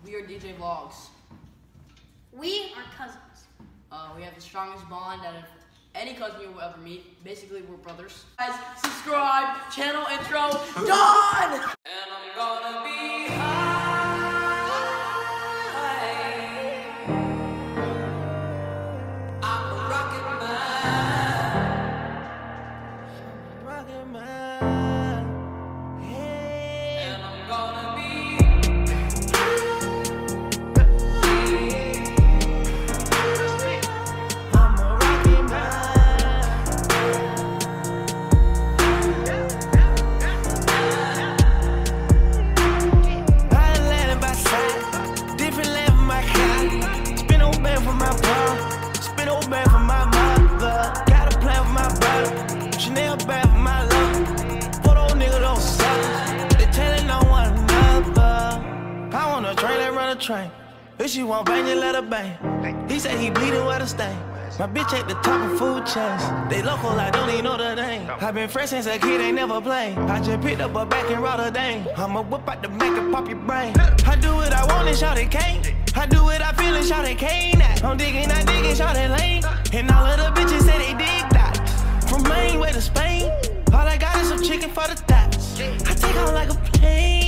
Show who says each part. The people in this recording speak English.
Speaker 1: We are DJ Vlogs.
Speaker 2: We are cousins.
Speaker 1: We have the strongest bond out of any cousin you will ever meet. Basically, we're brothers. Guys, subscribe, channel intro, done! And I'm gonna be high. I'm a rocket man.
Speaker 3: Rocket man. Hey.
Speaker 1: And I'm gonna be
Speaker 3: I'm a rocket man. I landed by side, different level my car. Spin old band for my bro, spin old band for my mother. Got a plan for my brother, Chanel bag for my love. Put old nigga don't suck, they telling on one another. I want a train that run a train. If she want bang, just let her bang. He say he bleeding where to stay. My bitch at the top of food chains. They local, I don't even know the name. I been fresh since a kid, ain't never played. I just picked up a back in Rotterdam. I'ma whip out the Mac and pop your brain. I do what I want and shout it can't. I do what I feel and shout it can't. I'm digging, shout it lane. And all of the bitches say they dig that. From Maine way to Spain. All I got is some chicken for the thighs. I take out like a plane.